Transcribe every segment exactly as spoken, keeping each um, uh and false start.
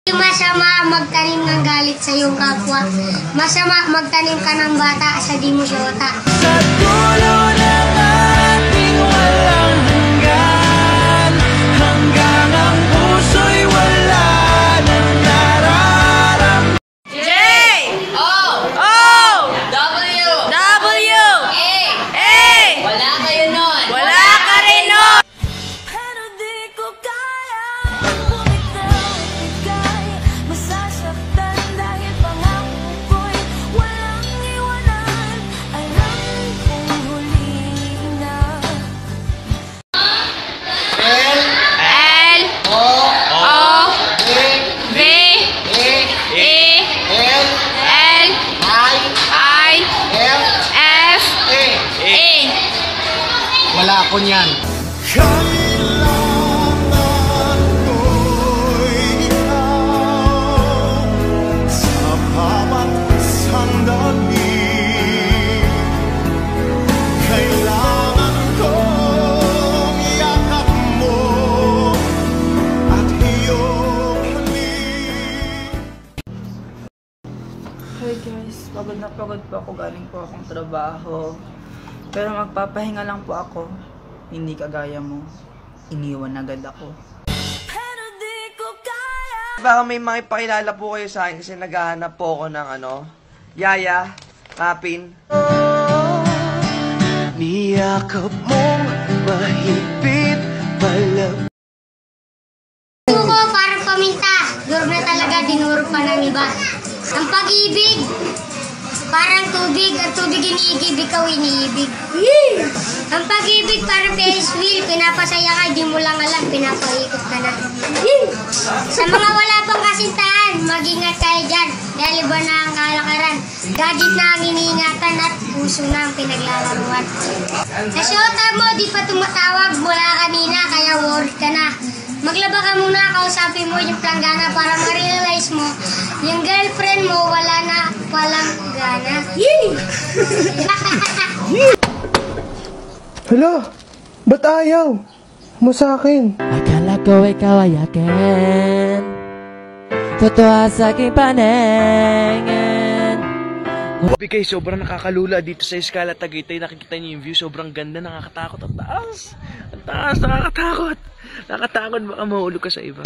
Masama magtanim ng galit sa iyong kapwa. Masama magtanim ka ng bata sa di mo syota. Sa dulo ng ating walang hanggan, hanggang ang puso'y wala nang nararam. J O O W W A A. Wala kayo nun. Wala ka rin nun. Pero di ko kaya bumitaw at ika'y masasaktan dahil pangako ko'y walang iwanan. Alam kong huli na. L O O V E L I F A. Wala ako niyan. Kailangan ko'y ikaw sa bawat sandali. Kailangan kong yakap mo at iyong halik. Hi guys, pagod na pagod po ako, galing po akong trabaho. Pero magpapahinga lang po ako. Hindi kagaya mo, iniwan agad ako. Pero di ko kaya. Baka may makipakilala po kayo sa akin kasi naghahanap po ako ng ano, Yaya, Kapin. Niyakap mong mahigpit pala. Suko parang paminta. Durog na talaga, dinurog pa ng iba. Ang pag-ibig, parang tubig. Ang tubig iniigib, ikaw iniibig. Ang pag-ibig parang Ferris wheel. Pinapasaya ka, di mo lang alam, pinapaikot ka na. Sa mga wala pang kasintahan, mag-ingat kayo dyan. Dahil iba na ang kalakaran. Gadget na ang iniingatan at puso na ang pinaglalaruan. Sa syota mo, di pa tumatawag mula kanina, kaya worried ka na. Maglaba ka muna, kausapin mo yung planggana para ma-realize mo yung girlfriend mo wala na palang gana. Hala, ba't ayaw mo sa akin? Akala ko ikaw ay akin, totoo sa aking paningin. Grabe guys, sobrang nakakalula dito sa Escala Tagaytay. Nakikita niyo yung view, sobrang ganda, nakakatakot. Ang taas, ang taas, nakakatakot. Nakakatakot, baka mahulog ka sa iba.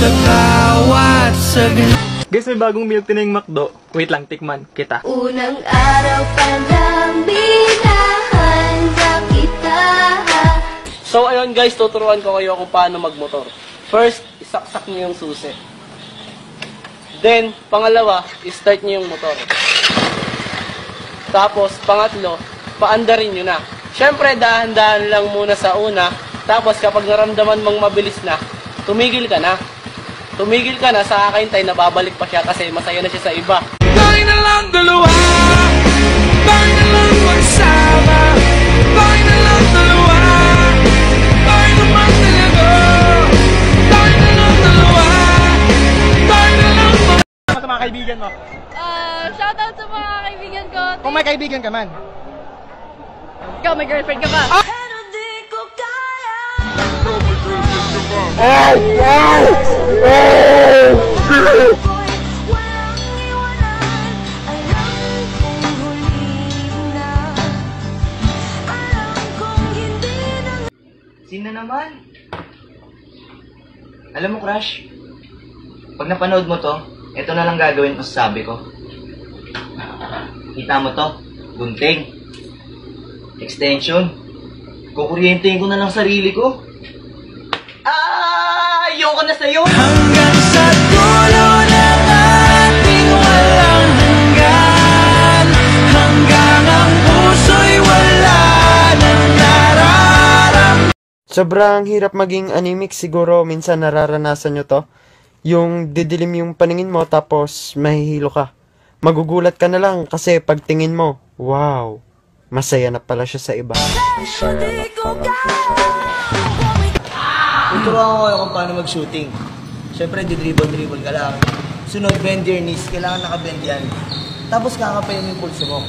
Guys, may bagong milk tea na yung McDo. Wait lang, tikman kita. Unang araw pa lang binahanda kita. So ayun guys, tuturuan ko kayo kung paano magmotor. First, isaksak niyo yung susi. Then, pangalawa, start niyo yung motor. Tapos, pangatlo, paandarin nyo na. Siyempre, dahan-dahan lang muna sa una. Tapos, kapag naramdaman mong mabilis na, tumigil ka na. Tumigil ka na, sa kakahintay, nababalik pa siya kasi masaya na siya sa iba. Tayo na lang dalawa, tayo na lang magsama, tayo na lang dalawa, tayo naman talaga, tayo na lang dalawa, tayo na lang dalawa. Sa mga kaibigan mo? Uh, shoutout sa mga kaibigan ko. Kung may kaibigan ka man. Ikaw, may girlfriend ka ba? Pero di ko kaya. Walang iwanan. Alam kong huli na. Alam kong hindi na. Sino naman? Alam mo, Crush, pag napanood mo to, ito na lang gagawin ko sa sabi ko. Kita mo to? Gunting. Extension. Kukuryentein ko na lang sarili ko. Ah! Ayoko na sa'yo! Hanggang sa dulo ng ating walang hanggan, hanggang ang puso'y wala nang nararam. Sobrang hirap maging anemic, siguro minsan nararanasan nyo to. Yung didilim yung paningin mo tapos mahihilo ka. Magugulat ka na lang kasi pagtingin mo, wow, masaya na pala siya sa iba. Tuturuan ko kayo kung paano mag-shooting. Siyempre, di-dribble-dribble ka lang. Sunod, bend your knees. Kailangan nakabend yan. Tapos kakapayin yung pulso mo.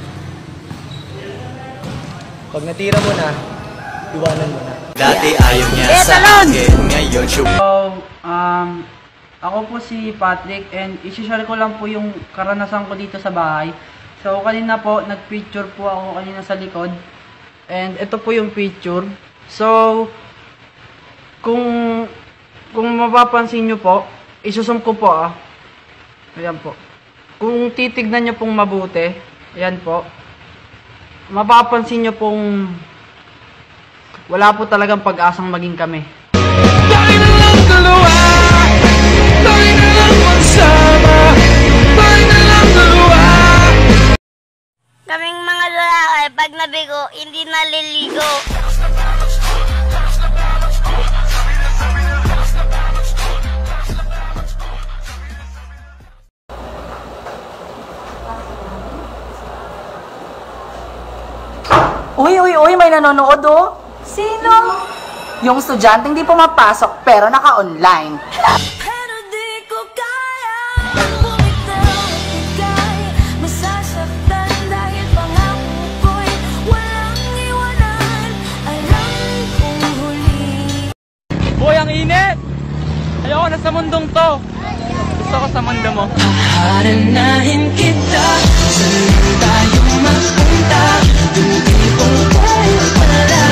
Pag natira mo na, iwanan mo na. Dati ayaw niya sa akin, ngayon siya. So, um, Ako po si Patrick and isi-share ko lang po yung karanasan ko dito sa bahay. So kanina po, nag-picture po ako kanina sa likod. And ito po yung picture. So, kung kung mapapansin nyo po, isusum ko po ah. Ayan po. Kung titignan nyo pong mabuti, ayan po. Mapapansin nyo pong wala po talagang pag-asang maging kami. Tayo na lang dalawa, tayo na lang magsama, tayo na lang dalawa. Kaming mga lalaki, pag nabigo, hindi naliligo. Uy, uy, uy, may nanonood oh. Sino? Yung estudyanteng di pumapasok pero naka-online. Pero di ko kaya bumitaw at ika'y masasaktan dahil pangako ko'y walang iwanan. Alam kong huli. Boy, ang init! Ayoko na sa mundong to. Gusto ko sa mundo mo. Haranahin kita, saan tayo magpunta? Hindi kong tayo pala.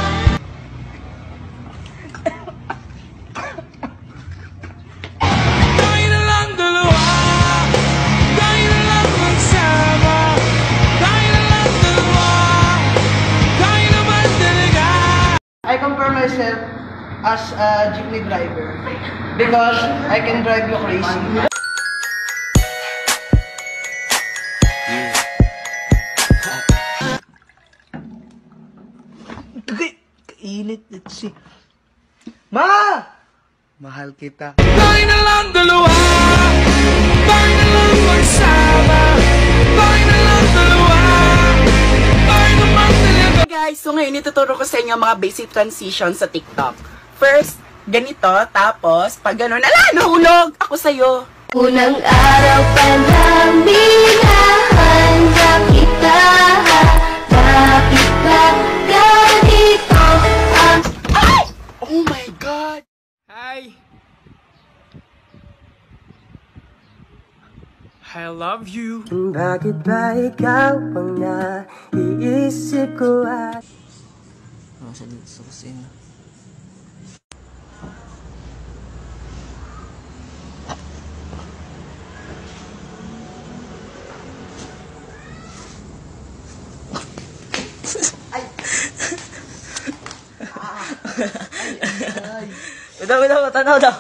Tayo na lang dalawa, tayo na lang magsama, tayo na lang dalawa, tayo naman talaga. I compare myself as a jeepney driver because I can drive you crazy. Kainit, let's see. Ma! Mahal kita. Tayo na lang dalawa, tayo na lang magsama, tayo na lang dalawa, tayo naman talaga. Guys, so ngayon ituturo ko sa inyo ang mga basic transitions sa TikTok. First, ganito, tapos pag gano'n, ala, nahulog ako sa'yo. Unang araw pa namin nahanda kita. Bakit ba ganito ang... Oh my God! Hi! I love you. Bakit ba ikaw ang naiisip ko at... Nasa dito sa kusina. Wala, wala, tanaw daw.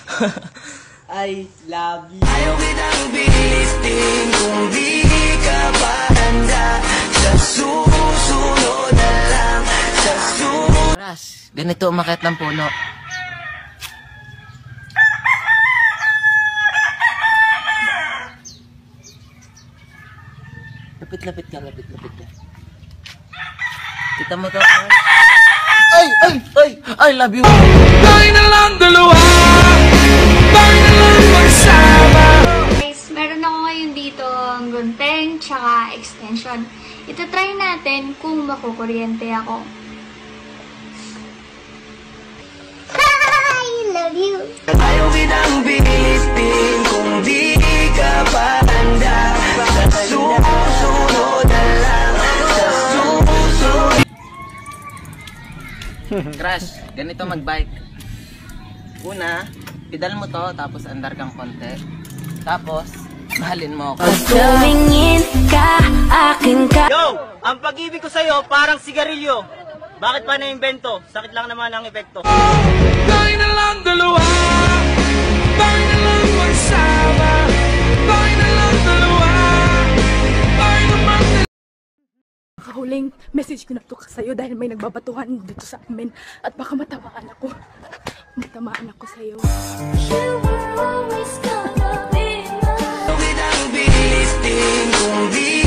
I love you. Ayaw kitang bilitin kung di ka pa handa. Sa susunod na lang, sa susunod. Oras, ganito umakyat ng puno. Lapit-lapit ka, lapit-lapit ka. Kita mo to, Oras? Ay, ay, ay, I love you. Tayo na lang dalawa, tayo na lang magsama. Guys, meron ako ngayon dito ang gunting tsaka extension. Ito try natin kung makukuryente ako. I love you. Ayaw kitang bilitin kung di ka pa handa. Sa susunod na lang, sa susunod. Crush, ganito mag-bike. Una, pedal mo to, tapos andar kang konti. Tapos, mahalin mo ako. Tumingin ka, akin ka. Yo! Ang pag-ibig ko sa'yo parang sigarilyo. Bakit pa na-invento? Sakit lang naman ang epekto. Tayo na lang dalawa, tayo na lang magsama, tayo na lang dalawa, tayo naman talaga. Huling message ko na to sa'yo dahil may nagbabatuhan dito sa amin at baka matamaan ako. Matamaan ako sa'yo. You were always gonna be mine. Ayaw kitang bilitin kung di